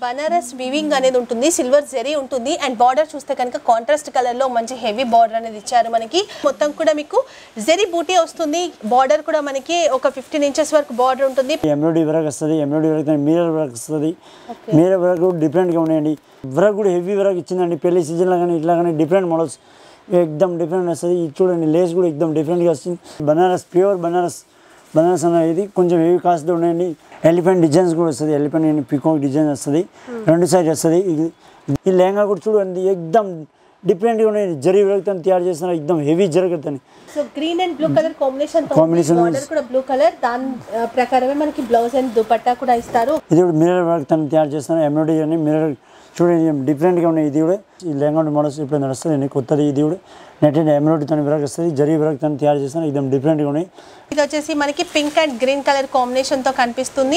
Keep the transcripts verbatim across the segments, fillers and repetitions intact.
Banaras weaving అనేది ఉంటుంది, silver zari ఉంటుంది అండ్ బార్డర్ చూస్తే కనుక కాంట్రాస్ట్ కలర్ లో మంచి హెవీ బార్డర్ అనేది ఇచ్చారు మనకి. మొత్తం కూడా మీకు జరీ బూటీ వస్తుంది. బార్డర్ కూడా మనకి ఒక ఫిఫ్టీన్ ఇంచెస్ వరకు బార్డర్ ఉంటుంది. ఎంబ్రాయిడరీ వర్క్ వస్తుంది, ఎంబ్రాయిడరీ వర్క్ మిర్రర్ వర్క్ వస్తుంది. మిర్రర్ వర్క్ డిఫరెంట్గా ఉన్నాయండి. వర్క్ కూడా హెవీ వర్క్ ఇచ్చిందండి. పెళ్లి సీజన్లో కానీ ఇట్లా కానీ డిఫరెంట్ మోడల్స్ ఎక్దమ్ డిఫరెంట్ వస్తుంది. ఇది చూడండి, లేస్ కూడా ఎక్దమ్ డిఫరెంట్గా వస్తుంది. బనారస్ ప్యూర్ బనారస్ బనారస్ అనేది కొంచెం హెవీ కాస్ట్తో ఉన్నాయండి. ఎలిఫెంట్ డిజైన్స్ కూడా వస్తుంది, ఎలిఫెంట్ అండ్ పికాక్ డిజైన్ వస్తుంది, రెండు సైడ్ వస్తుంది. ఇది ఈ లెహంగా కూడా చూడండి ఎక్దమ్ డిఫరెంట్గా ఉన్నాయి. జరీ వర్క్తో తయారు చేస్తున్నారు, ఎక్దమ్ హెవీ జరుగుతుంది. So green and blue colour combination combination border కూడా బ్లూ కలర్, దాని ప్రకారమే మనకి బ్లౌజ్ అండ్ దుపట్టా కూడా ఇస్తారు. ఇది కూడా మిర్రర్ వర్క్ తో తయారు చేస్తున్నారు. ఎంబ్రాయిడరీ అని మిర్రర్ చూడండి డిఫరెంట్గా ఉన్నాయి. ఇది కూడా ఈ లెహంగా మోడల్స్ ఇప్పుడు నడుస్తుంది కొత్తది. ఇది కూడా నెట్ అండ్ ఎంబ్రాయిడరీ తో వర్క్ వస్తుంది, జరీ వర్క్ తో తయారు చేస్తున్నారు, ఎక్దమ్ డిఫరెంట్గా ఉన్నాయి. ఇది వచ్చేసి మనకి pink and green colour combination తో కనిపిస్తుంది.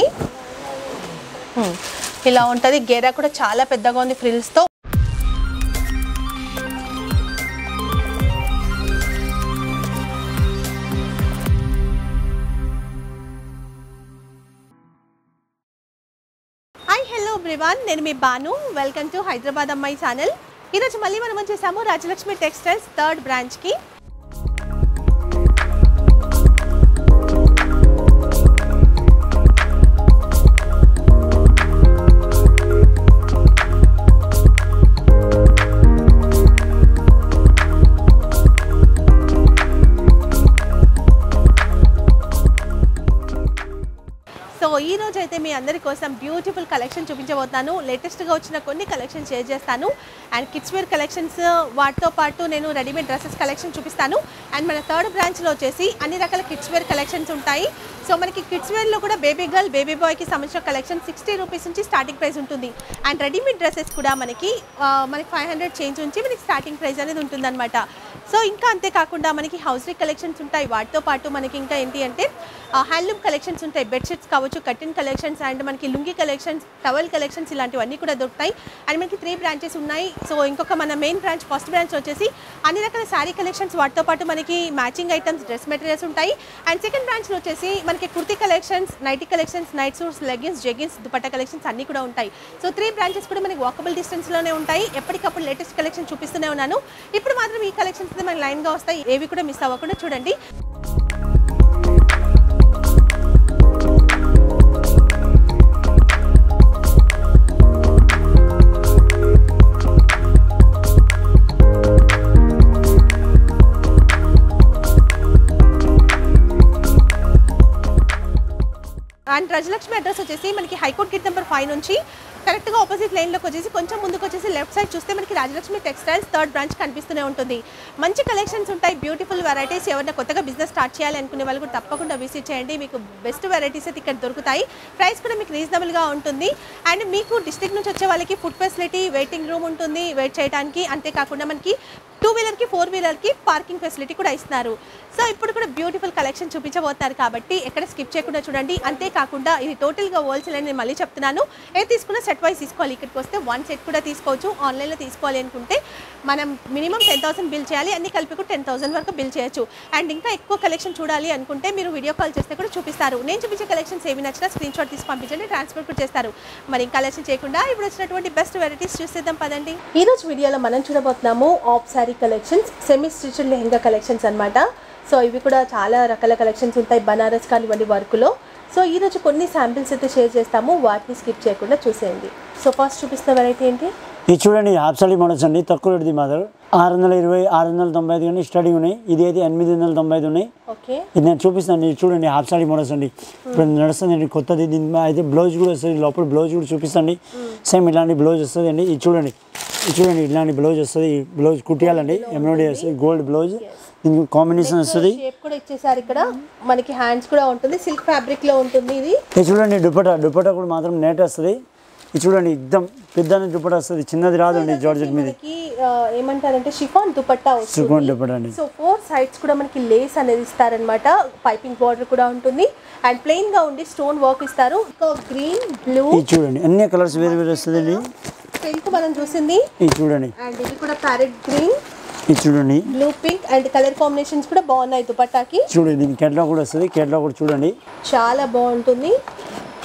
ఇలా ఉంటుంది. గేరా కూడా చాలా పెద్దగా ఉంది ఫ్రిల్స్ తో. హాయ్ హలో ఎవ్రీవన్, నేను మీ బాను. వెల్కమ్ టు హైదరాబాద్ అమ్మాయి ఛానల్. ఈరోజు మళ్ళీ మనం వచ్చేసాము రాజలక్ష్మి టెక్స్టైల్స్ థర్డ్ బ్రాంచ్కి. సో ఈ రోజు అయితే మీ అందరి కోసం బ్యూటిఫుల్ కలెక్షన్ చూపించబోతున్నాను. లేటెస్ట్గా వచ్చిన కొన్ని కలెక్షన్ షేర్ చేస్తాను అండ్ కిడ్స్ వేర్ కలెక్షన్స్, వాటితో పాటు నేను రెడీమేడ్ డ్రెస్సెస్ కలెక్షన్ చూపిస్తాను. అండ్ మన థర్డ్ బ్రాంచ్లో వచ్చేసి అన్ని రకాల కిడ్స్ వేర్ కలెక్షన్స్ ఉంటాయి. సో మనకి కిడ్స్ వేర్లో కూడా బేబీ గర్ల్, బేబీ బాయ్కి సంబంధించిన కలెక్షన్ సిక్స్టీ రూపీస్ నుంచి స్టార్టింగ్ ప్రైస్ ఉంటుంది. అండ్ రెడీమేడ్ డ్రెస్సెస్ కూడా మనకి మనకి ఫైవ్ హండ్రెడ్ చేంజ్ నుంచి మనకి స్టార్టింగ్ ప్రైస్ అనేది ఉంటుందన్నమాట. సో ఇంకా అంతేకాకుండా మనకి హౌస్రీ కలెక్షన్స్ ఉంటాయి. వాటితో పాటు మనకి ఇంకా ఏంటి అంటే హ్యాండ్లూమ్ కలెక్షన్స్ ఉంటాయి. బెడ్షీట్స్ కావచ్చు, కర్టెన్ కలెక్షన్స్ అండ్ మనకి లుంగి కలెక్షన్స్, టవల్ కలెక్షన్స్ ఇలాంటివన్నీ కూడా దొరుకుతాయి. అండ్ మనకి త్రీ బ్రాంచెస్ ఉన్నాయి. సో ఇంకొక మన మెయిన్ బ్రాంచ్ ఫస్ట్ బ్రాంచ్ వచ్చేసి అన్ని రకాల శారీ కలెక్షన్స్, వాటితో పాటు మనకి మ్యాచింగ్ ఐటమ్స్, డ్రెస్ మెటీరియల్స్ ఉంటాయి. అండ్ సెకండ్ బ్రాంచ్లో వచ్చేసి మనకి kurti collections, nighty collections, night suits, leggings, jeggings, dupatta collections అన్నీ కూడా ఉంటాయి. సో త్రీ బ్రాంచెస్ కూడా మనకి వాకబుల్ డిస్టెన్స్లోనే ఉంటాయి. ఎప్పటికప్పుడు లేటెస్ట్ కలెక్షన్ చూపిస్తూనే ఉన్నాను. ఇప్పుడు మాత్రం ఈ కలెక్షన్స్ మనకి లైన్గా వస్తాయి. ఏవి కూడా మిస్ అవ్వకుండా చూడండి. అండ్ రాజలక్ష్మి అడ్రస్ వచ్చేసి మనకి హైకోర్ట్ గేట్ నెంబర్ ఫైవ్ నుంచి కరెక్ట్గా ఆపోజిట్ లైన్లోకి వచ్చేసి కొంచెం ముందుకు వచ్చేసి లెఫ్ట్ సైడ్ చూస్తే మనకి రాజలక్ష్మి టెక్స్టైల్స్ థర్డ్ బ్రాంచ్ కనిపిస్తూనే ఉంటుంది. మంచి కలెక్షన్స్ ఉంటాయి, బ్యూటిఫుల్ వెరైటీస్. ఎవరైనా కొత్తగా బిజినెస్ స్టార్ట్ చేయాలి అనుకునే వాళ్ళు కూడా తప్పకుండా విజిట్ చేయండి. మీకు బెస్ట్ వెరైటీస్ అయితే ఇక్కడ దొరుకుతాయి. ప్రైస్ కూడా మీకు రీజనబుల్గా ఉంటుంది. అండ్ మీకు డిస్ట్రిక్ట్ నుంచి వచ్చే వాళ్ళకి ఫుడ్ ఫెసిలిటీ, వెయిటింగ్ రూమ్ ఉంటుంది వెయిట్ చేయడానికి. అంతేకాకుండా మనకి టూ వీలర్కి, ఫోర్ వీలర్కి పార్కింగ్ ఫెసిలిటీ కూడా ఇస్తున్నారు. సో ఇప్పుడు కూడా బ్యూటిఫుల్ కలెక్షన్ చూపించబోతున్నారు కాబట్టి ఎక్కడ స్కిప్ చేయకుండా చూడండి. అంతేకాకుండా ఇది టోటల్గా హోల్సేల్ అని నేను మళ్ళీ చెప్తున్నాను. ఏది తీసుకున్నా సెట్ వైజ్ తీసుకోవాలి. ఇక్కడికి వస్తే వన్ సెట్ కూడా తీసుకోవచ్చు. ఆన్లైన్లో తీసుకోవాలి అనుకుంటే మనం మినిమం టెన్ థౌసండ్ బిల్ చేయాలి. అన్ని కలిపి కూడా టెన్ థౌసండ్ వరకు బిల్ చేయొచ్చు. అండ్ ఇంకా ఎక్కువ కలెక్షన్ చూడాలి అనుకుంటే మీరు వీడియో కాల్ చేస్తే కూడా చూపిస్తారు. నేను చూపించే కలెక్షన్స్ ఏమి నచ్చినా స్క్రీన్ షాట్ తీసి పంపించండి, ట్రాన్స్ఫర్ కూడా చేస్తారు. మరి కలెక్షన్ చేయకుండా ఇప్పుడు వచ్చినటువంటి బెస్ట్ వెరైటీస్ చూసేద్దాం పదండి. ఈ రోజు వీడియోలో మనం చూడబోతున్నాము of sari collections, semi stitched lehenga collections అనమాట. సో ఇవి కూడా చాలా రకాల కలెక్షన్స్ ఉంటాయి బనారస్ కానివ్వండి వర్క్లో. సో ఈరోజు కొన్ని శాంపిల్స్ అయితే షేర్ చేస్తాము, వాటిని స్కిప్ చేయకుండా చూసేయండి. సో ఫస్ట్ చూపిస్తున్న వెరైటీ ఏంటి? ఇది చూడండి హాఫ్ సారీ మోడల్స్ అండి. తక్కువ రేటుది మాత్రం ఆరు వందల ఇరవై ఆరు వందల తొంభై ఐదు కానీ స్టార్టింగ్ ఉన్నాయి. ఇది అయితే ఎనిమిది వందల తొంభై ఐదు ఉన్నాయి. ఓకే, ఇది నేను చూపిస్తాను. ఇది చూడండి హాఫ్ సారీ మోడల్స్ అండి. ఇప్పుడు నడుస్తుంది కొత్తది. దీని అయితే బ్లౌజ్ కూడా వస్తుంది, లోపల బ్లౌజ్ కూడా చూపిస్తాండి. సేమ్ ఇలాంటి బ్లౌజ్ వస్తుంది అండి. ఇది చూడండి, ఇది చూడండి ఇలాంటి బ్లౌజ్ వస్తుంది. ఈ బ్లౌజ్ కుట్టియాలండి, ఎంబ్రాయిడరీ వస్తుంది, గోల్డ్ బ్లౌజ్ దీనికి కాంబినేషన్ వస్తుంది. షేప్ కూడా ఇచ్చేసారు. ఇక్కడ మనకి హ్యాండ్స్ కూడా ఉంటుంది, సిల్క్ ఫ్యాబ్రిక్ లో ఉంటుంది. ఇది ఇది చూడండి దుపట్టా, దుపట్టా కూడా మాత్రం నెట్ వస్తుంది. ఇది చూడండి ఎక్దమ్ పెద్ద దుపట్టా వస్తుంది, చిన్నది రాదండి. జార్జెట్ మీద ఏమంటారంటే షిఫాన్ దుపట్టా వస్తుంది. షిఫాన్ దుపట్టా అండి. సో ఫోర్ సైడ్స్ కూడా మనకి లేస్ అనేది ఇస్తారనమాట. పైపింగ్ బార్డర్ కూడా ఉంటుంది అండ్ ప్లెయిన్ గా ఉండి స్టోన్ వర్క్ ఇస్తారు. గ్రీన్, బ్లూ, ఇది చూడండి అన్ని కలర్స్ వేరే వేరే వస్తుంది. పింక్ మనం చూసింది, ఇది చూడండి. అండ్ ఇది కూడా ప్యారెట్ గ్రీన్, ఇది చూడండి blue, pink and colour combinations కూడా బాగున్నాయి దుపట్టాకి. చూడండి దీని కేటలాగ్ కూడా వస్తుంది. కేటలాగ్ కూడా చూడండి చాలా బాగుంటుంది.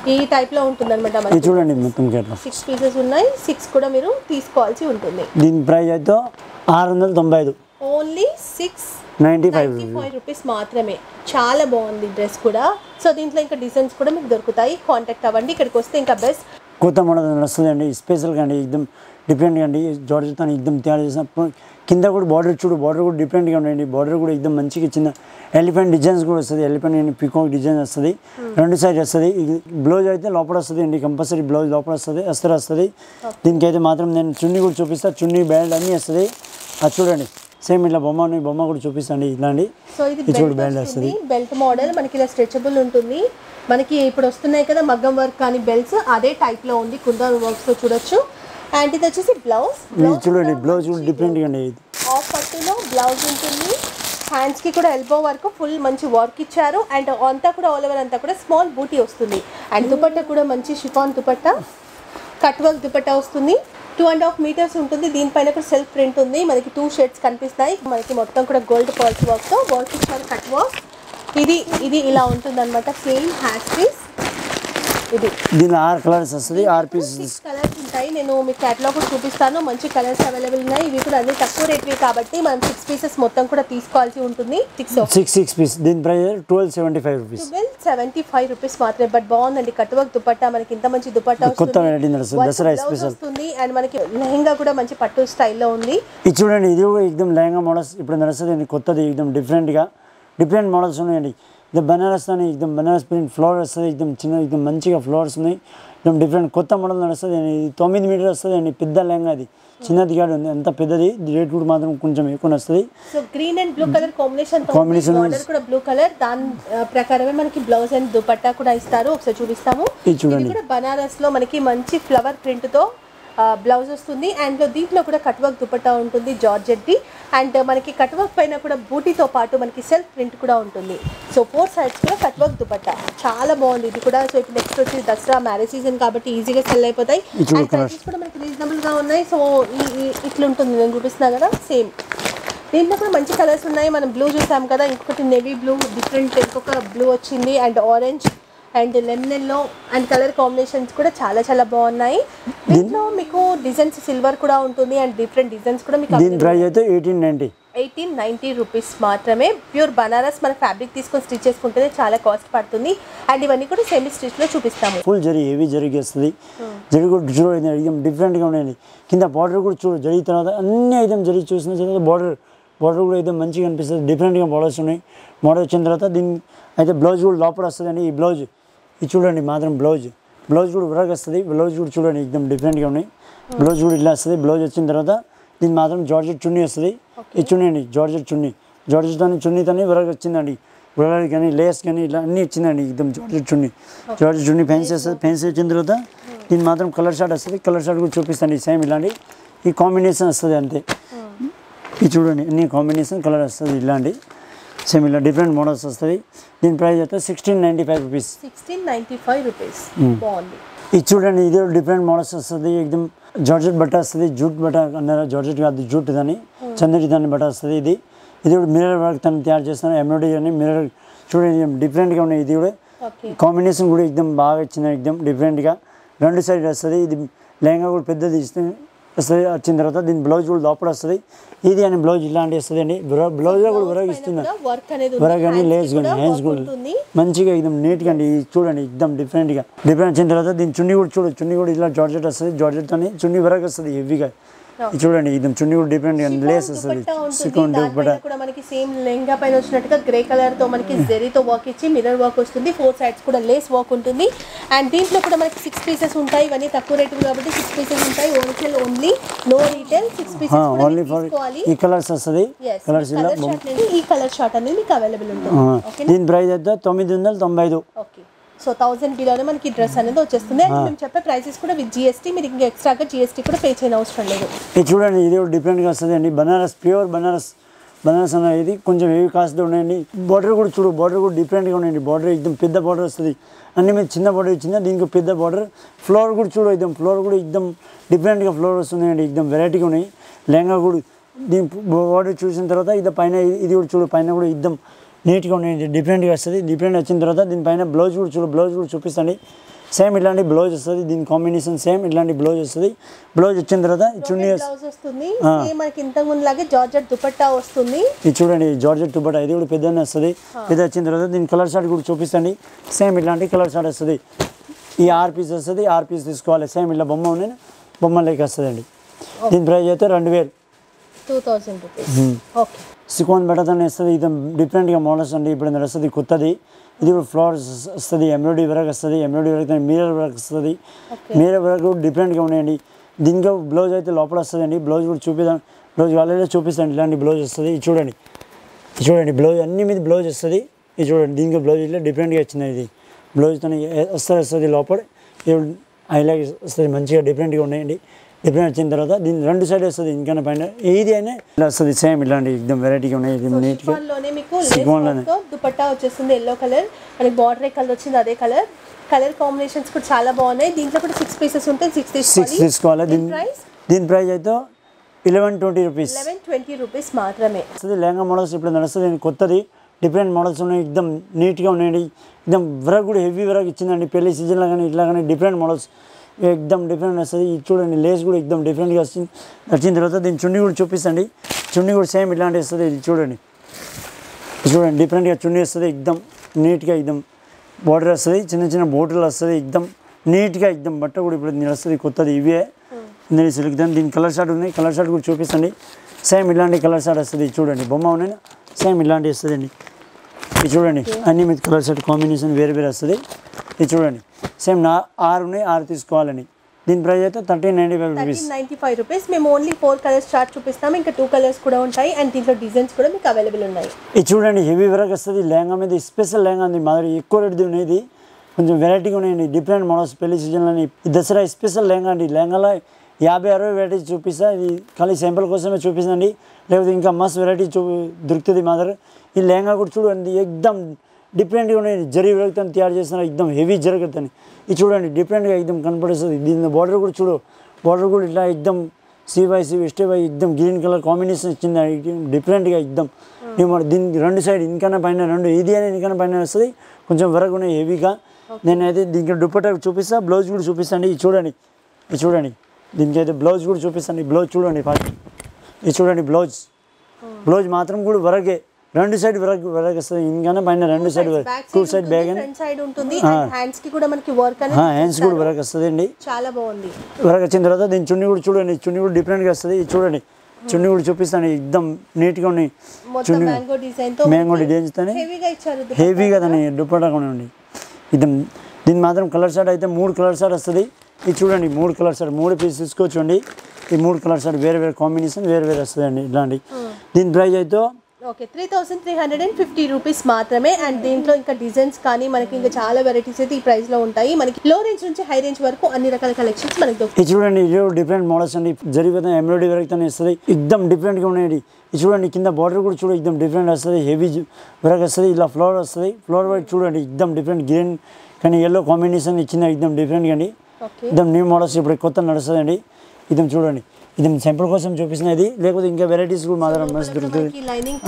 ఈ టైప్ లో ఉంటుంది అనమాట. ఇది చూడండి మొత్తం కేటలాగ్ సిక్స్ పీసెస్ ఉన్నాయి, సిక్స్ కూడా మీరు తీసుకోవాల్సి ఉంటుంది. దీని ప్రైస్ అయితే ఆరు వందల తొంభై ఐదు only six ninety five five rupees మాత్రమే. చాలా బాగుంది డ్రెస్ కూడా. సో దీంట్లో ఇంకా డిజైన్స్ కూడా మీకు దొరుకుతాయి, కాంటాక్ట్ అవ్వండి. ఇక్కడికి వస్తే ఇంకా బెస్ట్. కొత్త మోడల్ వస్తుంది అండి, స్పెషల్గా అండి, ఎక్దమ్ డిఫరెంట్గా అండి. జార్జెట్తో ఎక్దమ్ తయారు చేసిన కింద కూడా బార్డర్ చూడు, బార్డర్ కూడా డిఫరెంట్గా ఉండండి. బార్డర్ కూడా ఎక్దమ్ మంచిగా చిన్న ఎలిఫెంట్ డిజైన్స్ కూడా వస్తుంది, ఎలిఫెంట్ అండ్ పికాక్ డిజైన్ వస్తుంది, రెండు సైడ్ వస్తుంది. ఇది బ్లౌజ్ అయితే లోపల వస్తుంది అండి, కంపల్సరీ బ్లౌజ్ లోపల వస్తుంది, అస్తర్ వస్తుంది. దీనికైతే మాత్రం నేను చున్నీ కూడా చూపిస్తాను, చున్నీ బ్యాండ్ అన్నీ వస్తుంది. అది చూడండి సేమ్ ఇట్లా బొమ్మ బొమ్మ కూడా చూపిస్తాండి ఇట్లాంటి. సో ఇది బెల్ట్ వస్తుంది, బెల్ట్ మోడల్ మనకి ఇలా స్ట్రెచబుల్ ఉంటుంది. మనకి ఇప్పుడు వస్తున్నాయి కదా మగ్గం వర్క్ కానీ బెల్ట్స్, అదే టైప్ లో ఉంది, కుందన్ వర్క్స్ తో చూడొచ్చు. అండ్ ఇది వచ్చేసి బ్లౌజ్ చూడండి, బ్లౌజ్ కూడా డిఫరెంట్ అండి. ఇది ఆఫ్ పట్టులో బ్లౌజ్ ఉంటుంది. హ్యాండ్స్ కి కూడా ఎల్బో వర్క్ ఫుల్ మంచి వర్క్ ఇచ్చారు. అండ్ అంతా కూడా ఆల్ ఓవర్ అంతా కూడా స్మాల్ బూటీ వస్తుంది. అండ్ దుపట్టా కూడా మంచి chiffon dupatta, cut work dupatta వస్తుంది. టూ అండ్ హాఫ్ మీటర్స్ ఉంటుంది. దీనిపైన కూడా సెల్ఫ్ ప్రింట్ ఉంది. మనకి టూ షేడ్స్ కనిపిస్తాయి. మనకి మొత్తం కూడా గోల్డ్ పర్ల్స్ వర్క్ తో వర్క్ ఇచ్చారు, కట్ వర్క్. ఇది ఇది ఇలా ఉంటుంది అనమాట, సేమ్ హ్యాష్ పీస్. ఇది దీని ఆరు కలర్స్ వస్తుంది, ఆరు పీసెస్ కలర్స్ ఉంటాయి. నేను మీకు క్యాటలాగ్ కూడా చూపిస్తాను, మంచి కలర్స్ అవైలబుల్ ఉన్నాయి. ఇవి కూడా అన్ని తక్కువ రేట్వి కాబట్టి మనం సిక్స్ పీసెస్ మొత్తం కూడా తీసుకోవాల్సి ఉంటుంది. సిక్స్ సిక్స్ సిక్స్ పీస్ దీని price twelve seventy five rupees twelve seventy five rupees మాత్రమే. బట్ బాగుందండి, కట్ వర్క్ దుపట్టా. మనకి ఇంత మంచి దుపట్టా కొత్త వెరైటీ దసరా స్పెషల్ వస్తుంది. అండ్ మనకి లెహంగా కూడా మంచి పట్టు స్టైల్లో ఉంది. ఇది చూడండి, ఇది కూడా ఎక్దమ్ లెహంగా మోడల్స్ ఇప్పుడు నడుస్తుంది, కొత్తది ఎక్దమ్ డిఫరెంట్గా డిఫరెంట్ మోడల్స్ ఉన్నాయండి. ఇది బనారస్ అని ఎక్దమ్ బనారస్ ప్రింట్ ఫ్లవర్ వస్తుంది, ఎక్దమ్ చిన్న ఎక్దమ్ మంచిగా ఫ్లవర్స్ ఉన్నాయి, ఎక్దమ్ డిఫరెంట్ కొత్త మోడల్ నడుస్తుంది అండి. ఇది తొమ్మిది మీటర్ వస్తుంది అండి, పెద్ద లెహంగా. అది చిన్నది కాదు, అంత పెద్దది. రేట్ కూడా మాత్రం కొంచెం ఎక్కువ వస్తుంది. So green and blue colour combination combination కూడా బ్లూ కలర్, దాని ప్రకారమే మనకి బ్లౌజ్ అండ్ దుపట్టా కూడా ఇస్తారు. ఒకసారి చూపిస్తాము. ఇది చూడండి, బనారస్ లో మనకి మంచి ఫ్లవర్ ప్రింట్ తో బ్లౌజ్ వస్తుంది. అండ్ దీంట్లో కూడా కట్ వర్క్ దుపట్టా ఉంటుంది, జార్జెట్ది. అండ్ మనకి కట్ వర్క్ పైన కూడా బూటీతో పాటు మనకి సెల్ఫ్ ప్రింట్ కూడా ఉంటుంది. సో ఫోర్ సైడ్స్ కూడా కట్ వర్క్ దుపట్టా చాలా బాగుంది ఇది కూడా. సో ఇప్పుడు నెక్స్ట్ వచ్చి దసరా మ్యారేజ్ సీజన్ కాబట్టి ఈజీగా సెల్ అయిపోతాయి. అండ్ ప్రైసెస్ కూడా మనకి రీజనబుల్ గా ఉన్నాయి. సో ఈ ఇట్లా ఉంటుంది, నేను చూపిస్తున్నా కదా సేమ్. దీంట్లో కూడా మంచి కలర్స్ ఉన్నాయి. మనం బ్లూ చూసాం కదా, ఇంకొకటి నేవీ బ్లూ డిఫరెంట్, ఇంకొక బ్లూ వచ్చింది. And orange and lemon yellow and colour combinations కూడా చాలా చాలా బాగున్నాయి. దీంట్లో మీకు డిజైన్స్ సిల్వర్ కూడా ఉంటుంది అండ్ డిఫరెంట్ డిజైన్స్ కూడా మీకు. దీని ప్రైస్ అయితే eighteen ninety eighteen ninety rupees మాత్రమే. ప్యూర్ బనారస్ మన ఫ్యాబ్రిక్ తీసుకొని స్టిచ్ చేసుకుంటేనే చాలా కాస్ట్ పడుతుంది. అండ్ ఇవన్నీ కూడా సెమీ స్టిచ్లో చూపిస్తాము. ఫుల్ జరి హెవీ జరిగి వస్తుంది. జరి కూడా చూడండి ఐటమ్ డిఫరెంట్గా ఉన్నాయండి. కింద బార్డర్ కూడా చూడు, జరిగిన తర్వాత అన్ని ఐటమ్ జరిగి చూసిన తర్వాత బార్డర్ బార్డర్ కూడా అయితే మంచిగా అనిపిస్తుంది. డిఫరెంట్గా బార్డర్స్ ఉన్నాయి. మోడల్ వచ్చిన తర్వాత దీన్ని అయితే బ్లౌజ్ కూడా లోపల వస్తుందండి. ఈ బ్లౌజ్ ఇది చూడండి మాత్రం బ్లౌజ్ బ్లౌజ్ కూడా విరగ వస్తుంది. బ్లౌజ్ కూడా చూడండి ఎక్దమ్ డిఫరెంట్గా ఉన్నాయి. బ్లౌజ్ కూడా ఇలా వస్తుంది. బ్లౌజ్ వచ్చిన తర్వాత దీన్ని మాత్రం జార్జెట్ చున్నీ వస్తుంది. ఇది చున్నీ అండి, జార్జెట్ చున్నీ. జార్జెట్తో చున్నీతోనే విరగ వచ్చిందండి. విరగ కానీ లేస్ కానీ ఇలా అన్నీ ఇచ్చిందండి ఎక్దమ్ georgette chunni. Georgette chunni fancy వస్తుంది. ఫ్యాన్సీ వచ్చిన తర్వాత దీన్ని మాత్రం కలర్ షార్ట్ వస్తుంది. కలర్ షార్ట్ కూడా చూపిస్తాను సేమ్ ఇలాంటి. ఈ కాంబినేషన్ వస్తుంది అంతే. ఇది చూడండి అన్ని కాంబినేషన్ కలర్ వస్తుంది ఇలాంటి సేమ్ ఇలా డిఫరెంట్ మోడల్స్ వస్తుంది. దీని ప్రైస్ అయితే sixteen ninety five rupees sixteen ninety five rupees బాగుంది. ఇది చూడండి, ఇది డిఫరెంట్ మోడల్స్ వస్తుంది. ఎక్దమ్ జార్జెట్ బట్ట వస్తుంది. జూట్ బట్ట అన్నారు, జార్జెట్ కాదు జూట్ దాన్ని, చందటి దాన్ని బట్ట వస్తుంది. ఇది ఇది కూడా మిర్రర్ వర్క్ తను తయారు చేస్తాను, ఎంబ్రాయిడరీ అని మిర్రర్ చూడండి డిఫరెంట్గా ఉన్నాయి. ఇది కూడా కాంబినేషన్ కూడా ఎక్దమ్ బాగా ఇచ్చింది, ఎక్దమ్ డిఫరెంట్గా రెండు సైడ్ వస్తుంది. ఇది లెహంగా కూడా పెద్దది ఇస్తుంది వస్తుంది. వచ్చిన తర్వాత దీని బ్లౌజ్ కూడా లోపల వస్తుంది. ఇది అని బ్లౌజ్ ఇలాంటి వస్తుంది అండి. బ్లౌజ్ కూడా వరకు ఇస్తున్నారు, వరకు కానీ లేస్ కానీ హ్యాండ్స్ కూడా మంచిగా ఎక్దమ్ నీట్గా అండి. చూడండి ఎక్దమ్ డిఫరెంట్గా డిఫరెంట్ వచ్చిన తర్వాత దీని చున్నీ కూడా చూడు, చున్నీ కూడా ఇలా జార్జెట్ వస్తుంది. జార్జెట్ అని చున్నీ వరకు వస్తుంది హెవీగా. చూడండి ఇది చున్నీ కూడా డిఫరెంట్ గా లేస్ వస్తుంది. సికోన్ దుపట్టా కూడా మనకి సేమ్ లెహంగా పైన వచ్చినట్టుగా గ్రే కలర్ తో మనకి జరీతో వర్క్ ఇచ్చి మిర్రర్ వర్క్ వస్తుంది. ఫోర్ సైడ్స్ కూడా లేస్ వర్క్ ఉంటుంది. అండ్ దీంట్లో కూడా మనకి సిక్స్ పీసెస్ ఉంటాయి. ఇవన్నీ తక్కువ రేటు కాబట్టి సిక్స్ పీసెస్ ఉంటాయి. Wholesale only, no retail. Six pieces only for ఈ కలర్స్ వస్తుంది. కలర్స్ ఇలా ఈ కలర్ షార్ట్ అనేది మీకు అవైలబుల్ ఉంటుంది. దీని ప్రైస్ అయితే తొమ్మిది వందల తొంభై ఐదు. ఓకే, సో థౌసండ్ బిలోనే మనకి డ్రెస్ అనేది వచ్చేస్తుంది. అండ్ మేము చెప్పే ప్రైసెస్ కూడా విత్ జిఎస్టీ, మీరు ఇంకా ఎక్స్ట్రాగా జిఎస్టీ కూడా పే చేయని అవసరం లేదు. ఇది చూడండి, ఇది కూడా డిఫరెంట్గా వస్తుంది అండి. బనారస్ ప్యూర్ బనారస్ బనారస్ అనేది ఇది కొంచెం హెవీ కాస్ట్ ఉన్నాయండి. బార్డర్ కూడా చూడు, బార్డర్ కూడా డిఫరెంట్గా ఉన్నాయండి. బార్డర్ ఎక్దమ్ పెద్ద బార్డర్ వస్తుంది. అన్ని మీద చిన్న బార్డర్ ఇచ్చిందా, దీనికి పెద్ద బార్డర్. ఫ్లోర్ కూడా చూడు, ఎక్దమ్ ఫ్లోర్ కూడా ఎక్దమ్ డిఫరెంట్గా ఫ్లోర్ వస్తున్నాయండి. ఎక్దమ్ వెరైటీగా ఉన్నాయి. లెహంగా కూడా దీని బార్డర్ చూసిన తర్వాత ఇది పైన ఇది కూడా చూడు, పైన కూడా ఎక్దమ్ నీట్గా ఉన్నాయి. డిఫరెంట్గా వస్తుంది. డిఫరెంట్ వచ్చిన తర్వాత దీనిపైన బ్లౌజ్ కూడా చూడు, బ్లౌజ్ కూడా చూపిస్తాండి. సేమ్ ఇట్లాంటి బ్లౌజ్ వస్తుంది, దీని కాంబినేషన్ సేమ్ ఇట్లాంటి బ్లౌజ్ వస్తుంది. బ్లౌజ్ వచ్చిన తర్వాత చున్నీ బ్లౌజ్ వస్తుంది, సేమ్ మనకి ఇంతకు ముందు లాగే జార్జెట్ దుపట్టా వస్తుంది. ఇది చూడండి జార్జెట్ దుపట్టా, ఇది కూడా పెద్దనే వస్తుంది. పెద్ద వచ్చిన తర్వాత దీని కలర్ షార్ట్ కూడా చూపిస్తండి. సేమ్ ఇట్లాంటి కలర్ షార్ట్ వస్తుంది. ఈ ఆరు పీస్ వస్తుంది, ఆరు పీస్ తీసుకోవాలి. సేమ్ ఇట్లా బొమ్మ ఉన్నాయి, బొమ్మ లేక వస్తుందండి. దీని ప్రైస్ అయితే రెండు వేలు టూ థౌసండ్ రూపీస్. ఓకే, సికోన్ బెటర్తోనే వస్తుంది. ఇది డిఫరెంట్గా మోడల్స్ అండి. ఇప్పుడు వస్తుంది కొత్తది. ఇది కూడా ఫ్లవర్స్ వస్తుంది, ఎంబ్రాయిడరీ వర్క్ వస్తుంది. ఎంబ్రాయిడరీ వర్క్ మీరర్ వర్క్ వస్తుంది. మీరర్ వర్క్ కూడా డిఫరెంట్గా ఉన్నాయండి. దీనికి బ్లౌజ్ అయితే లోపల వస్తుందండి. బ్లౌజ్ కూడా చూపిద్దాం, బ్లౌజ్ ఆల్రెడీ చూపిస్తాను. ఇలాంటి బ్లౌజ్ వస్తుంది. ఇది చూడండి, ఇది చూడండి బ్లౌజ్ అన్ని మీద బ్లౌజ్ వస్తుంది. ఇది చూడండి, దీనికి బ్లౌజ్ ఇట్లా డిఫరెంట్గా వచ్చింది. ఇది బ్లౌజ్తో వస్తుంది వస్తుంది లోపల హైలైట్ వస్తుంది. మంచిగా డిఫరెంట్గా ఉన్నాయండి. డిఫరెంట్ వచ్చిన తర్వాత దీని రెండు సైడ్ వస్తుంది. ఇంకా పైన ఏది అయినా ఇలా వస్తుంది. సేమ్ ఇలాంటి ఎక్దమ్ వెరైటీగా ఉన్నాయి. నీట్గా సిఫాన్లోనే దుపట్టా వచ్చేస్తుంది. ఎల్లో కలర్ మనకి బార్డర్ కలర్ వచ్చింది, అదే కలర్. కలర్ కాంబినేషన్స్ కూడా చాలా బాగున్నాయి. దీంట్లో కూడా సిక్స్ పీసెస్ ఉంటాయి, సిక్స్ సిక్స్ తీసుకోవాలి. దీని ప్రైస్ దీని ప్రైస్ అయితే eleven twenty rupees eleven twenty rupees మాత్రమే. లెహంగా మోడల్స్ ఇప్పుడు నడుస్తుంది. కొత్తది డిఫరెంట్ మోడల్స్ ఉన్నాయి. ఎక్దమ్ నీట్గా ఉన్నాయండి. ఎక్దమ్ వర్క్ కూడా హెవీ వర్క్ ఇచ్చిందండి. పెళ్లి సీజన్లో కానీ ఇట్లా కానీ డిఫరెంట్ మోడల్స్ ఎక్దమ్ డిఫరెంట్ వస్తుంది. ఇది చూడండి లేస్ కూడా ఎక్దమ్ డిఫరెంట్గా వస్తుంది. వచ్చిన తర్వాత దీని చున్నీ కూడా చూపిస్తండి. చున్నీ కూడా సేమ్ ఇట్లాంటి వస్తుంది. ఇది చూడండి, ఇది చూడండి డిఫరెంట్గా చున్నీ వస్తుంది. ఎక్దమ్ నీట్గా ఎక్దమ్ బార్డర్ వస్తుంది. చిన్న చిన్న బోటలు వస్తుంది. ఎక్దమ్ నీట్గా ఎక్దమ్ బట్ట కూడా ఇప్పుడు వస్తుంది కొత్తది. ఇవే నేను సిల్క్ దాన్ని దీని కలర్ షార్ట్ ఉన్నాయి. కలర్ షార్ట్ కూడా చూపిస్తండి. సేమ్ ఇలాంటి కలర్ షార్ట్ వస్తుంది. చూడండి బొమ్మ ఉన్నాయి, సేమ్ ఇలాంటి వస్తుందండి. ఇది చూడండి అన్ని మీద కలర్ షార్ట్ కాంబినేషన్ వేరే వేరే వస్తుంది. ఇది చూడండి సేమ్ నా ఆరు ఉన్నాయి, ఆరు తీసుకోవాలని. దీని ప్రైస్ అయితే thirteen ninety five rupees ninety five rupees. మేము ఓన్లీ ఫోర్ కలర్స్ చార్ట్ చూపిస్తాము. ఇంకా టూ కలర్స్ కూడా ఉంటాయి అండ్ దీంట్లో డిజైన్స్ కూడా మీకు అవైలబుల్ ఉన్నాయి. ఇది చూడండి హెవీ వర్క్ వస్తుంది. లెహంగా మీద స్పెషల్ లెహంగా ఉంది. మా దగ్గర ఎక్కువ రేటుది ఉన్నది. కొంచెం వెరైటీగా ఉన్నాయండి. డిఫరెంట్ మోడల్స్ పెళ్లి సీజన్లోని దసరా స్పెషల్ లెహంగా అండి. లెహంగాలో యాభై అరవై వెరైటీస్ చూపిస్తా. ఇది ఖాళీ శాంపుల్ కోసమే చూపిస్తాండి. లేకపోతే ఇంకా మస్తు వెరైటీ చూ దొరుకుతుంది మా దగ్గర. ఈ లెహంగా కూడా చూడండి ఎక్దమ్ డిఫరెంట్గా ఉన్నాయి. జరీ వర్క్తో తయారు చేస్తున్నారు. ఎక్దమ్ హెవీ జరుగుతుంది. ఇది చూడండి డిఫరెంట్గా ఎక్దమ్ కనపడుతుంది. దీని బార్డర్ కూడా చూడు, బార్డర్ కూడా ఇట్లా ఎక్దమ్ సి బై సి వెస్ట్ బై ఎక్దమ్ గ్రీన్ కలర్ కాంబినేషన్ ఇచ్చింది. డిఫరెంట్గా ఎక్దమ్ దీనికి రెండు సైడ్ ఇంకన్నా పైన రెండు ఇది అని ఇంకన్నా పైన వస్తుంది. కొంచెం వర్క్ ఉన్నాయి హెవీగా. నేనైతే దీనికి దుపట్టా చూపిస్తా, బ్లౌజ్ కూడా చూపిస్తాండి. ఇది చూడండి, ఇది చూడండి దీనికి అయితే బ్లౌజ్ కూడా చూపిస్తాండి. బ్లౌజ్ చూడండి ఫస్ట్. ఇది చూడండి బ్లౌజ్, బ్లౌజ్ మాత్రం కూడా వరకే రెండు సైడ్ వరకు వరకు వస్తుంది. ఇంకా పైన రెండు side two side bag hands కి కూడా మనకి వర్క్ అనేది హ్యాండ్స్ కూడా వరకు వస్తుంది అండి. చాలా బాగుంది. వరకు వచ్చిన తర్వాత దీని చున్నీ కూడా చూడండి. చున్నీ కూడా డిఫరెంట్గా వస్తుంది. ఇది చూడండి చున్నీ కూడా చూపిస్తాను. ఎక్దమ్ నీట్గా ఉన్నాయి. చున్నీ మ్యాంగో డిజైన్స్ తోనే హెవీగా దాని దుపట్టా కూడా ఉంది. ఇది దీని మాత్రం కలర్ షార్ట్ అయితే మూడు కలర్ షార్ట్ వస్తుంది. ఇది చూడండి మూడు కలర్ షార్ట్ మూడు పీస్ తీసుకోవచ్చండి. ఈ మూడు కలర్ షార్ట్ వేరే వేరే కాంబినేషన్ వేరే వేరే వస్తుంది అండి. ఇట్లాంటి దీని ప్రైస్ అయితే okay three thousand three hundred and fifty rupees మాత్రమే. అండ్ దీంట్లో ఇంకా డిజైన్స్ కానీ మనకి ఇంకా చాలా వెరైటీస్ అయితే ఈ ప్రైస్లో ఉంటాయి. మనకి లో రేంజ్ నుంచి హై రేంజ్ వరకు అన్ని రకాల కలెక్షన్స్ మనకి దొరుకుతాయి. ఇది చూడండి ఇది డిఫరెంట్ మోడల్స్ అండి. జరిగిపోతే ఎంబ్రాయిడరీ వర్క్ తోనే వస్తుంది. ఎక్దమ్ డిఫరెంట్గా ఉన్నాయండి. ఇది చూడండి కింద బార్డర్ కూడా చూడండి ఎక్దమ్ డిఫరెంట్ వస్తుంది. హెవీ వర్క్ వస్తుంది. ఇలా ఫ్లవర్ వస్తుంది. ఫ్లవర్ వర్క్ చూడండి ఎక్దమ్ డిఫరెంట్ గ్రీన్ కానీ ఎల్లో కాంబినేషన్ ఇచ్చింది. ఎక్దమ్ డిఫరెంట్గా అండి. ఎక్దమ్ న్యూ మోడల్స్ ఇప్పుడు కొత్త నడుస్తుంది అండి. ఇది చూడండి ఇది సింపుల్ కోసం చూపిస్తున్నది. లేకపోతే ఇంకా వెరైటీస్ కూడా మాత్రం మస్తు దొరుకుతుంది. లైనింగ్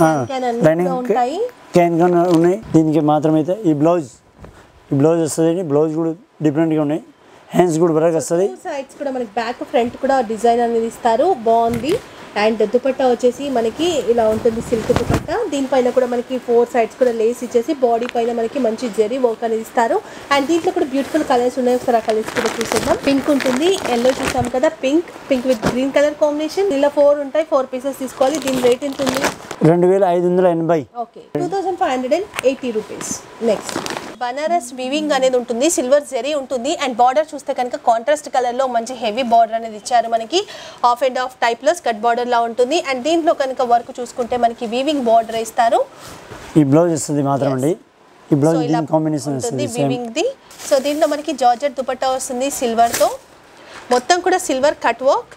క్యాన్ క్యాన్ ఉన్నాయి. దీనికి మాత్రమైతే ఈ బ్లౌజ్ ఈ బ్లౌజ్ వస్తుంది. బ్లౌజ్ కూడా డిఫరెంట్గా ఉన్నాయి. హ్యాండ్స్ కూడా వరకు వస్తుంది. సైడ్స్ కూడా మనకి బ్యాక్ ఫ్రంట్ కూడా డిజైన్ అనేది ఇస్తారు. బాగుంది. అండ్ దుపట్టా వచ్చేసి మనకి ఇలా ఉంటుంది సిల్క్ దుపట్టా. దీనిపైన కూడా మనకి ఫోర్ సైడ్స్ కూడా లేస్ ఇచ్చేసి బాడీ పైన మనకి మంచి జరీ వర్క్ అనేది ఇస్తారు. అండ్ దీంట్లో కూడా బ్యూటిఫుల్ కలర్స్ ఉన్నాయి. ఒకసారి ఆ కలర్స్ కూడా చూసేద్దాం. పింక్ ఉంటుంది, ఎల్లో చూసాం కదా, pink pink with green colour combination. ఇలా ఫోర్ ఉంటాయి. ఫోర్ పీసెస్ తీసుకోవాలి. దీని రేట్ ఎంత ఉంది? రెండు వేల ఐదు వందల ఎనభై. Okay two thousand five hundred and eighty rupees. Next Banaras weaving అనేది ఉంటుంది. సిల్వర్ జరీ ఉంటుంది. అండ్ బార్డర్ చూస్తే కనుక కాంట్రాస్ట్ కలర్లో మంచి హెవీ బార్డర్ అనేది ఇచ్చారు. మనకి ఆఫ్ అండ్ ఆఫ్ టైప్లో స్కర్ట్ బార్డర్ లా ఉంటుంది. అండ్ దీంట్లో కనుక వర్క్ చూసుకుంటే మనకి వీవింగ్ బార్డర్ ఇస్తారు. ఈ బ్లౌజ్ వస్తుంది మాత్రం అండి. ఈ బ్లౌజ్ దీని కాంబినేషన్ వస్తుంది వీవింగ్ ది. సో దీంట్లో మనకి జార్జెట్ దుపట్టా వస్తుంది సిల్వర్తో. మొత్తం కూడా silver cut work.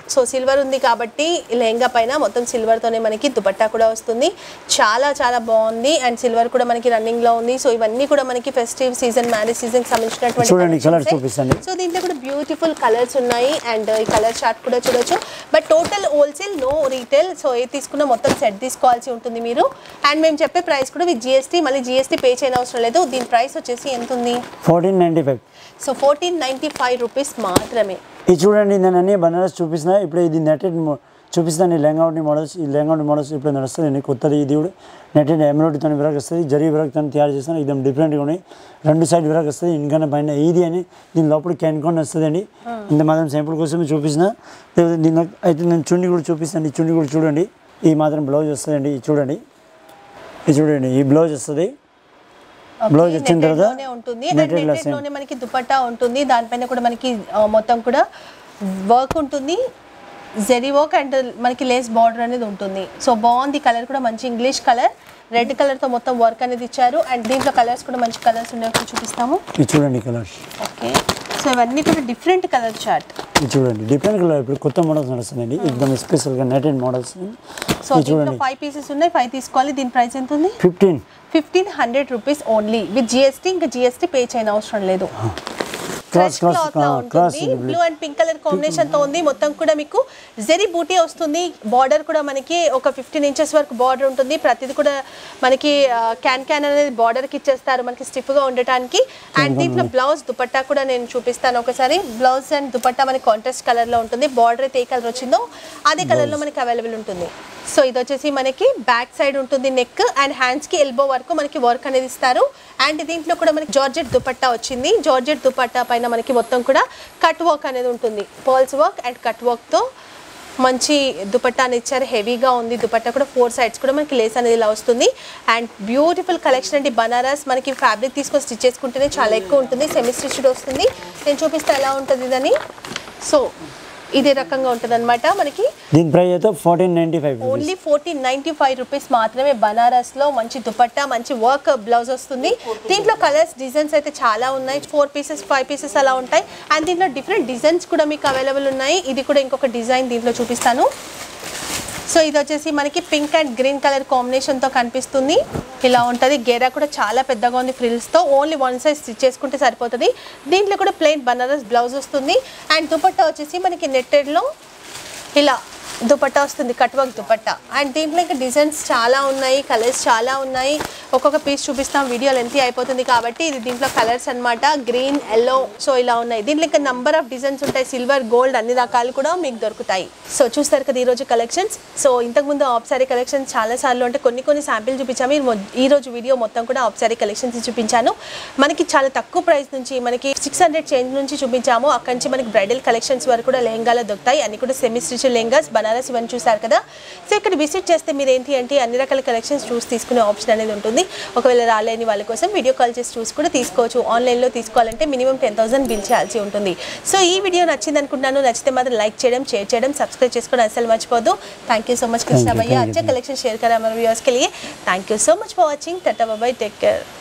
So silver ఉంది కాబట్టి లెహంగా పైన మొత్తం సిల్వర్తోనే మనకి దుపట్టా కూడా వస్తుంది. చాలా చాలా బాగుంది అండ్ సిల్వర్ కూడా మనకి రన్నింగ్లో ఉంది. సో ఇవన్నీ కూడా మనకి ఫెస్టివ్ సీజన్, మ్యారేజ్ సీజన్కి సంబంధించినటువంటి. సో దీంట్లో కూడా బ్యూటిఫుల్ కలర్స్ ఉన్నాయి అండ్ ఈ కలర్ చార్ట్ కూడా చూడొచ్చు. But total wholesale, no retail. So ఏ తీసుకున్నా మొత్తం సెట్ తీసుకోవాల్సి ఉంటుంది మీరు. అండ్ మేము చెప్పే ప్రైస్ కూడా విత్ జిఎస్టీ, మళ్ళీ జిఎస్టీ పే చేయని అవసరం లేదు. దీని ప్రైస్ వచ్చేసి ఎంత ఉంది? Fourteen ninety five. So fourteen ninety five rupees మాత్రమే. ఇది చూడండి, నేను అన్ని బనారస్ చూపిస్తున్నా. ఇప్పుడు ఇది నెటెడ్ చూపిస్తాను. ఈ లెహంగా మోడల్స్, ఈ లెహంగా మోడల్స్ ఇప్పుడు నడుస్తుంది కొత్తది. ఇది కూడా నెటెడ్ ఎంబ్రాయిడరీతో విరాక్ వస్తుంది, జరీ విరాక్తో తయారు చేస్తాను. ఇది డిఫరెంట్గా ఉన్నాయి. రెండు సైడ్ విరాక్ వస్తుంది, ఇంకా పైన ఇది అని దీని లోపల క్యాన్కాన్ వస్తుంది అండి. ఇంత మాత్రం సింపుల్ కోసమే చూపిస్తున్న. దీనిలో అయితే నేను చున్నీ కూడా చూపిస్తాను. ఈ చున్నీ కూడా చూడండి, ఈ మాత్రం బ్లౌజ్ వస్తుందండి. ఇది చూడండి, ఇది చూడండి, ఈ బ్లౌజ్ వస్తుంది. బ్లౌజ్ వచ్చిన తర్వాత నెట్టెడ్లోనే మనకి దుపట్టా ఉంటుంది. దానిపైన కూడా మనకి మొత్తం కూడా వర్క్ ఉంటుంది, జెరీ వర్క్ అండ్ మనకి లేస్ బార్డర్ అనేది ఉంటుంది. సో బాగుంది. కలర్ కూడా మంచి ఇంగ్లీష్ కలర్, రెడ్ కలర్తో మొత్తం వర్క్ అనేది ఇచ్చారు. అండ్ దీంట్లో కలర్స్ కూడా మంచి కలర్స్ ఉన్నాయి, చూపిస్తాము. ఇది చూడండి కలర్స్. ఓకే, సో ఇవన్నీ కూడా డిఫరెంట్ కలర్ చార్ట్. ఇది చూడండి, డిఫరెంట్ కలర్. ఇప్పుడు కొత్త మోడల్స్ నడుస్తుందండి, ఎక్దమ్ స్పెషల్గా నెటెడ్ మోడల్స్. సో దీంట్లో ఫైవ్ పీసెస్ ఉన్నాయి, ఫైవ్ తీసుకోవాలి. దీని ప్రైస్ ఎంత ఉంది? Fifteen fifteen hundred rupees only with GST. ఇంకా జిఎస్టీ పే చేయని అవసరం లేదు. Blue and pink colour combination తో ఉంది. మొత్తం కూడా మీకు జెరీ బూటీ వస్తుంది. బార్డర్ కూడా మనకి ఒక ఫిఫ్టీన్ ఇంచెస్ వరకు బార్డర్ ఉంటుంది. ప్రతిది కూడా మనకి క్యాన్ క్యాన్ అనేది బార్డర్ కి ఇచ్చేస్తారు మనకి స్టిఫ్ గా ఉండటానికి. అండ్ దీంట్లో బ్లౌజ్ దుపట్టా కూడా నేను చూపిస్తాను ఒకసారి. బ్లౌజ్ అండ్ దుపట్టా మనకి కాంట్రాస్ట్ కలర్ లో ఉంటుంది. బార్డర్ అయితే ఏ కలర్ వచ్చిందో అదే కలర్ లో మనకి అవైలబుల్ ఉంటుంది. సో ఇది వచ్చేసి మనకి బ్యాక్ సైడ్ ఉంటుంది, నెక్ అండ్ హ్యాండ్స్ కి ఎల్బో వరకు మనకి వర్క్ అనేది ఇస్తారు. అండ్ దీంట్లో కూడా మనకి జార్జెట్ దుపట్టా వచ్చింది. జార్జెట్ దుపట్టా పైన మనకి మొత్తం కూడా కట్ వర్క్ అనేది ఉంటుంది. Pearls work and cut work తో మంచి దుపట్టా అనేది ఇచ్చారు. హెవీగా ఉంది దుపట్టా కూడా. ఫోర్ సైడ్స్ కూడా మనకి లేస్ అనేది ఇలా వస్తుంది. అండ్ బ్యూటిఫుల్ కలెక్షన్ అండి. బనారస్ మనకి ఫ్యాబ్రిక్ తీసుకొని స్టిచ్ చేసుకుంటేనే చాలా ఎక్కువ ఉంటుంది. సెమీ స్టిచ్డ్ వస్తుంది. నేను చూపిస్తే ఎలా ఉంటుంది ఇదని. సో ఇదే రకంగా ఉంటుంది అనమాట మనకి. దీని ప్రైస్ అయితే fourteen ninety five, only fourteen ninety five rupees మాత్రమే. బనారస్ లో మంచి దుపట్టా, మంచి వర్క్ బ్లౌజ్ వస్తుంది. దీంట్లో కలర్స్, డిజైన్స్ అయితే చాలా ఉన్నాయి. ఫోర్ పీసెస్, ఫైవ్ పీసెస్ అలా ఉంటాయి. అండ్ దీంట్లో డిఫరెంట్ డిజైన్స్ కూడా మీకు అవైలబుల్ ఉన్నాయి. ఇది కూడా ఇంకొక డిజైన్ దీంట్లో చూపిస్తాను. సో ఇది వచ్చేసి మనకి పింక్ అండ్ గ్రీన్ కలర్ కాంబినేషన్తో కనిపిస్తుంది. ఇలా ఉంటుంది. గేరా కూడా చాలా పెద్దగా ఉంది ఫ్రిల్స్తో. ఓన్లీ వన్ సైజ్ స్టిచ్ చేసుకుంటే సరిపోతుంది. దీంట్లో కూడా ప్లెయిన్ బనారస్ బ్లౌజ్ వస్తుంది. అండ్ దుపట్టా వచ్చేసి మనకి నెట్టెడ్లో ఇలా దుపట్టా వస్తుంది, కట్ వర్క్ దుపట్టా. అండ్ దీంట్లో ఇంకా డిజైన్స్ చాలా ఉన్నాయి, కలర్స్ చాలా ఉన్నాయి. ఒక్కొక్క పీస్ చూపిస్తాం, వీడియో లెంత్ అయిపోతుంది కాబట్టి. ఇది దీంట్లో కలర్స్ అనమాట, గ్రీన్, ఎల్లో. సో ఇలా ఉన్నాయి. దీంట్లో ఇంకా నంబర్ ఆఫ్ డిజైన్స్ ఉంటాయి. సిల్వర్, గోల్డ్ అన్ని రకాలు కూడా మీకు దొరుకుతాయి. సో చూస్తారు కదా ఈరోజు కలెక్షన్స్. సో ఇంతకుముందు ఆఫ్ సారీ కలెక్షన్స్ చాలా సార్లు అంటే కొన్ని కొన్ని శాంపిల్ చూపించాము. ఈ రోజు వీడియో మొత్తం కూడా ఆఫ్ సారీ కలెక్షన్స్ చూపించాను. మనకి చాలా తక్కువ ప్రైస్ నుంచి మనకి సిక్స్ హండ్రెడ్ చేంజ్ నుంచి చూపించాము. అక్కడి నుంచి మనకి బ్రైడల్ కలెక్షన్స్ వరకు కూడా లెహంగాలో దొరుకుతాయి. అన్ని కూడా సెమీ స్టిచ్ లెహంగాస్, బనారస్ ఇవన్నీ చూసారు కదా. సో ఇక్కడ విజిట్ చేస్తే మీరు ఏంటి అంటే అన్ని రకాల కలెక్షన్స్ చూసి తీసుకునే ఆప్షన్ అనేది ఉంటుంది. ఒకవేళ రాలేని వాళ్ళ కోసం వీడియో కాల్ చేసి చూసి కూడా తీసుకోవచ్చు. ఆన్లైన్లో తీసుకోవాలంటే మినిమం టెన్ థౌసండ్ బిల్ చేయాల్సి ఉంటుంది. సో ఈ వీడియో నచ్చింది అనుకుంటున్నాను. నచ్చితే మాత్రం లైక్ చేయడం, షేర్ చేయడం, సబ్స్క్రైబ్ చేసుకోవడం అసలు మర్చిపోదు. Thank you so much Krishna भैया. अच्छा कलेक्शन शेयर करा हमारे व्यूअर्स के लिए. Thank you so much for watching. Tata bye bye, take care.